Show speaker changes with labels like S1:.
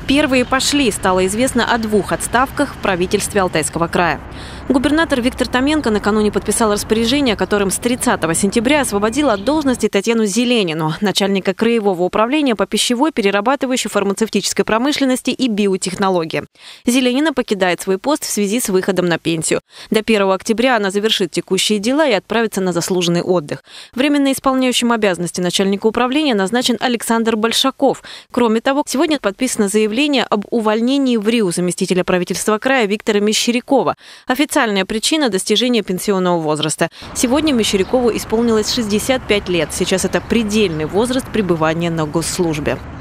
S1: Первые пошли. Стало известно о 2 отставках в правительстве Алтайского края. Губернатор Виктор Томенко накануне подписал распоряжение, которым с 30 сентября освободил от должности Татьяну Зеленину, начальника краевого управления по пищевой, перерабатывающей, фармацевтической промышленности и биотехнологии. Зеленина покидает свой пост в связи с выходом на пенсию. До 1 октября она завершит текущие дела и отправится на заслуженный отдых. Временно исполняющим обязанности начальника управления назначен Александр Большаков. Кроме того, сегодня подписано заявление об увольнении в РИУ заместителя правительства края Виктора Мещерякова. Официальная причина – достижение пенсионного возраста. Сегодня Мещерякову исполнилось 65 лет. Сейчас это предельный возраст пребывания на госслужбе.